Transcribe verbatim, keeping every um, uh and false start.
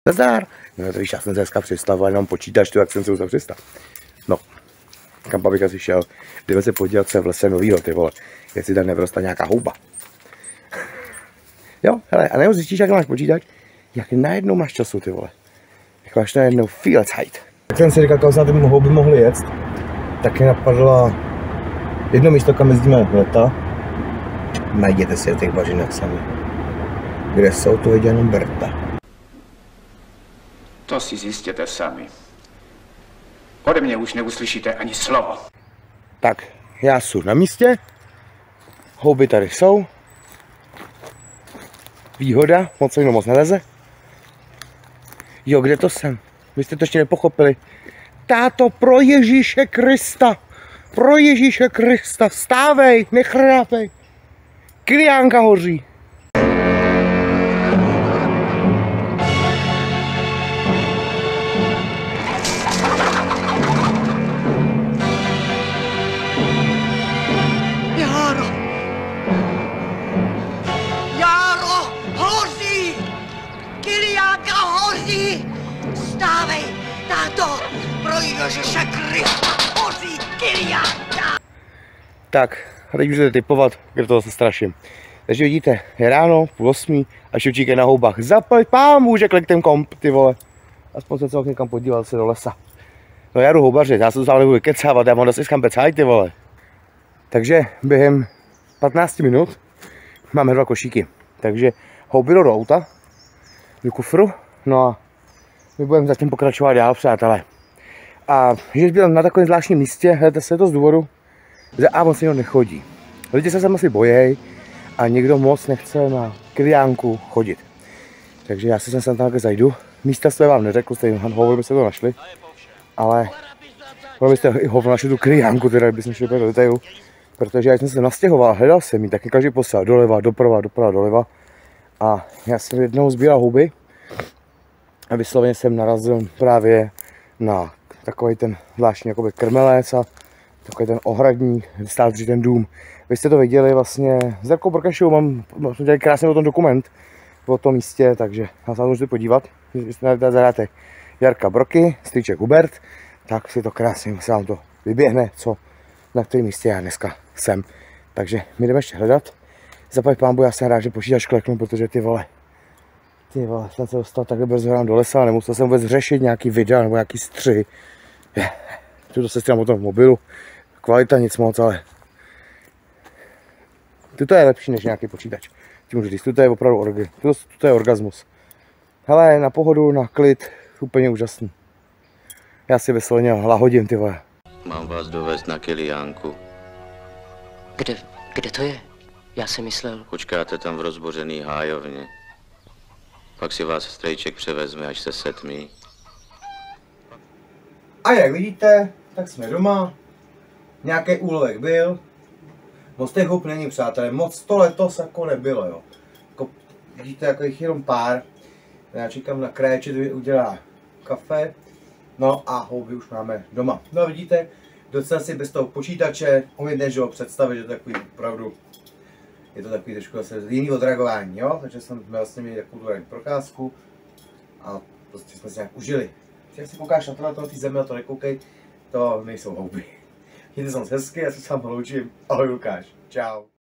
Nazdar. No to víš, já jsem se dneska přistavoval, jenom počítač tu, jak jsem se už přistal. No, kam bych asi šel? Jdeme se podívat, co je v lese novýho, ty vole. Jestli tam nevrostla nějaká houba. Jo, hele, a nebo zjistíš, jak máš počítač, jak najednou máš času, ty vole. Jak máš najednou viel Zeit. Jak jsem si říkal, kam se na ty houby mohli jet, tak mi napadla jedno místo, kam jezdíme leta. Najděte si v těch bažinách sami. Kde jsou, to jde jenom Berta. To si zjistěte sami. Ode mě už neuslyšíte ani slovo. Tak, já jsem na místě. Houby tady jsou. Výhoda, moc se mnou moc neleze. Jo, kde to jsem? Vy jste to ještě nepochopili. Táto, pro Ježíše Krista! Pro Ježíše Krista! Vstávej, nechrápej! Kyliánka hoří! Járo! Járo! Hoří! Kyliánka hoří! Vstávej, táto! Pro Ježíše Krista! Hoří Kyliánka! Tak, a teď můžete typovat, kde toho se straším. Takže vidíte, je ráno, půl osmí a šučík je na houbách. Zaplať pámu, že klik ten komp, ty vole. Aspoň se celou někam podíval se do lesa. No já jdu houbařit, já se to nebudu kecávat, já mám zase kam pecaj, ty vole. Takže během patnácti minut máme dva košíky. Takže houby do auta, do kufru, no a my budeme zatím pokračovat dál, přátelé. A když byl na takovém zvláštním místě, hledajte se to z důvodu, že a moc někdo nechodí. Lidi se sem asi bojí a někdo moc nechce na Kyliánku chodit. Takže já si sem tam zajdu. Místa své vám neřekl, stejně hovor byste to našli. Ale byste i hovor našli tu Kyliánku, teda bychom šli do detailu. Protože já jsem se nastěhoval, hledal jsem ji, taky každý poslal doleva, doprava, doprava, doleva. A já jsem jednou sbíral houby a vysloveně jsem narazil právě na takový ten zvláštní jakoby krmelec a takový ten ohradník, kde stál ten dům. Vy jste to viděli vlastně s Jarkou Brkašovou, mám, jsme dělali krásně o tom dokument o tom místě, takže já se můžete podívat, když zadáte Jarka Broky, strýček Hubert, tak si to krásně se vám to vyběhne, co, na kterém místě já dneska jsem. Takže my jdeme ještě hledat. Zaplať pánbu, já jsem rád, že počítač kleknu, protože ty vole, ty vole, jsem se dostal takhle brzo hrám do lesa, nemusel jsem vůbec řešit nějaký videa nebo nějaký střih. Tu se střílám o tom v mobilu, kvalita nic moc, ale toto je lepší než nějaký počítač. Tím můžu říct, toto je opravdu orgy, toto je orgasmus. Hele, na pohodu, na klid, úplně úžasný. Já si vysloveně lahodím, ty vole. Mám vás dovést na Kyliánku. Kde, kde to je? Já si myslel. Počkáte tam v rozbořený hájovně. Pak si vás strejček převezme, až se setmí. A jak vidíte, tak jsme doma. Nějaký úlovek byl. Moc těch hub není, přátelé, moc to letos jako nebylo, jo. Jako, vidíte, jako jich jenom pár. Já čekám na Kréče, který udělá kafe. No a houby už máme doma. No a vidíte, docela si bez toho počítače umíte, že ho představit, že to takový opravdu, je to takový trošku zase jiný odreagování, jo. Takže jsme vlastně měli takovou procházku a prostě jsme si nějak užili. Jak si koukáš na tohle, ty země, to nekoukej, to nejsou houby. Mějte se moc hezky, já se s vámi loučím. Ahoj Lukáš, čau.